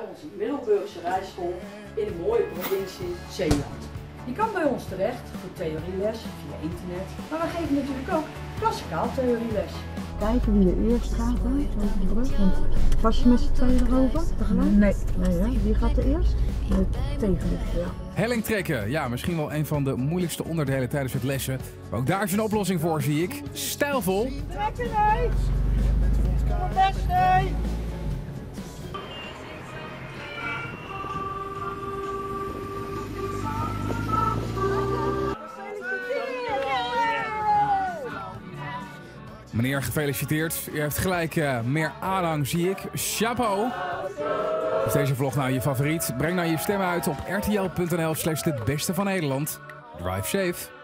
onze Middelburgse rijschool in de mooie provincie Zeeland. Je kan bij ons terecht voor theorieles via internet, maar we geven natuurlijk ook klassikaal theorieles. Kijken wie er eerst gaat, hè? Over de brug. Want was je met z'n tweeën erover tegelijk? Nee, hè? Wie gaat er eerst? Het tegenlicht, ja. Helling trekken, ja, misschien wel een van de moeilijkste onderdelen tijdens het lessen. Maar ook daar is een oplossing voor, zie ik. Stijlvol. Trekken uit! Kom best, nee! Meneer, gefeliciteerd. U heeft gelijk meer aanhang, zie ik. Chapeau. Is deze vlog nou je favoriet? Breng nou je stem uit op rtl.nl/het beste van Nederland. Drive safe.